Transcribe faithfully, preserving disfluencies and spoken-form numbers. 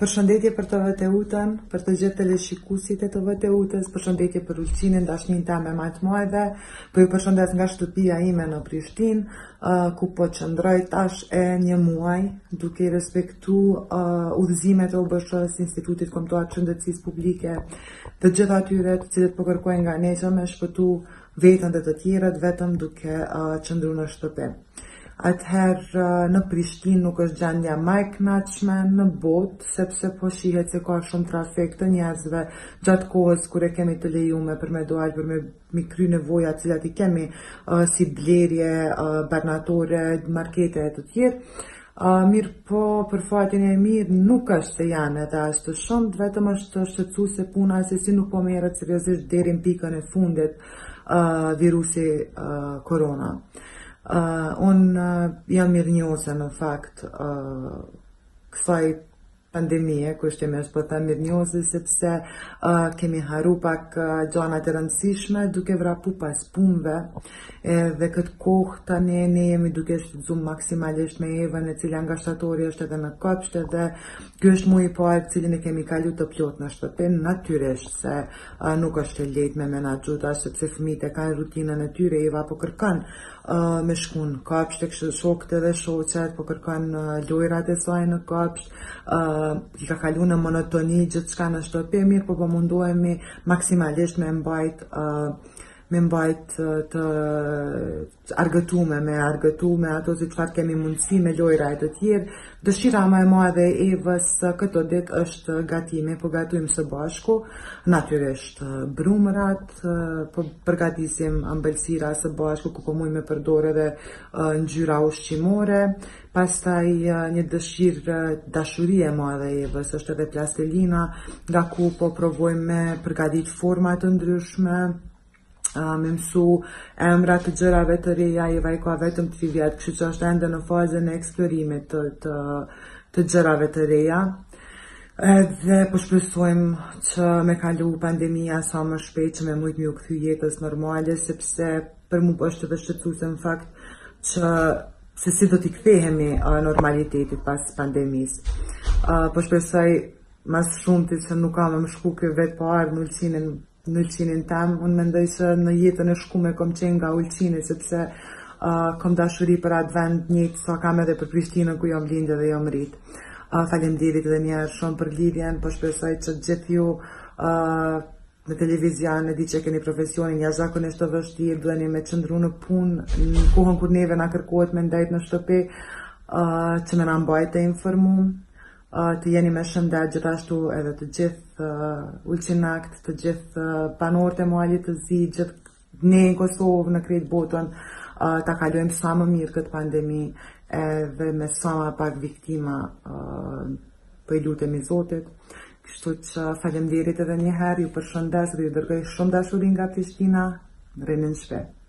Përshëndetje për të V T U-tën, për të gjithë teleshikuesit e të V T U-tës, përshëndetje për Ulçinin, dashnin time më të madhe, po ju përshëndes nga shtëpia ime në Prishtinë, uh, ku po qëndroj tash e një muaj, duke i respektuar uh, udhëzimet e O B S H-s, Institutit Kombëtar të Shëndetësisë Publike, të gjithë atyre të cilët po kërkojnë nga ne që me shpëtu vetën dhe të tjerët vetëm duke uh, qëndruar në shtëpi. Atëherë në Prishtinë nuk është gjendja më e kënaqshme në botë, sepse po shihet se ka shumë trafik të njerëzve gjatë kohës kur e kemi të lejuar për me dalë për me mi kry nevojat të cilat i kemi, uh, si blerje, uh, barnatore, markete e të tjerë. Uh, mirë po, për fatin e mirë, nuk është se janë edhe as të shumt, vetëm është shqetësuese puna se si nuk po merret seriozisht deri në pikën e fundit uh, virusi uh, korona. Uh, unë uh, jam mirënjohëse në fakt uh, kësaj pandemie, kushtimisht po them mirënjohëse sepse uh, kemi haru pak uh, gjëra të rëndësishme duke vrapu pas punëve, dhe këtë kohë tani ne jemi duke shfrytzuar maksimalisht me Evën, e cila nga shtatori është edhe në kopsht, dhe ky është muaji i parë cilin e kemi kaluar të plot në shtëpi. Natyrisht se uh, nuk është e lehtë me menaxhu tash sepse fëmijët e kanë rutinën e tyre. Eva po kërkon uh, me shkon në kopsht tek shokët dhe shoqet, po kërkon uh, lojrat e saj në kopsht, uh, i ka kaluar në monotoni gjithçka në shtëpi, mirë po po mundohemi maksimalisht me mbajt uh, me mbajt të argëtume, me argëtume ato si çfarë kemi mundësi me lojra e të tjerë. Dëshira më e madhe e Evës këto ditë është gatimi, po gatojmë së bashku, natyrisht brumrat, po përgatisim ëmbëlsira së bashku, ku po mujmë me përdorë edhe ngjyra ushqimore. Pastaj një dëshirë dashurie e madhe e Evës është edhe plastelina, nga ku po provojmë me përgatit forma të ndryshme, Uh, me mësu emra të gjërave të reja. Eva i ka vetëm tri vjet, kështu që është ende në fazën e eksplorimit të, të, të gjërave të reja. Edhe po shpresojmë që me kalu pandemia sa më shpejt që me mujt me u kthy jetës normale, sepse për mua është edhe shqetësuese në fakt që se si do t'i kthehemi uh, normalitetit pas pandemisë. Uh, po shpresoj mas shumtit që nuk kam më shku ky vet po ardh në Ulçinin në Ulçinin tem. Unë mendoj se në jetën e shkume kom qenë nga Ulçini, sepse uh, kom dashuri për atë vend njëjtë sa kam edhe për Prishtinën ku jam lindë dhe jam rrit. Uh, Faleminderit edhe një herë shumë për lidhjen, po shpresoj që gjithë ju uh, në televizion e di që keni profesionin jashtëzakonisht të vështirë, duheni me qëndru në punë në kohën kur neve na kërkohet me ndajt në shtëpi, uh, që me na mbajt të informuar. Uh, të jeni me shëndet, gjithashtu edhe të gjithë uh, Ulçinakt, të gjithë uh, banorët e muajit të zi, gjithë ne në Kosovë, në krejt botën, uh, ta kalojmë sa më mirë këtë pandemi, edhe me sa më pak viktima, uh, po i lutemi Zotit. Kështu që faleminderit edhe një herë, ju përshëndes dhe ju dërgoj shumë dashuri nga Prishtina, rrini në shpe.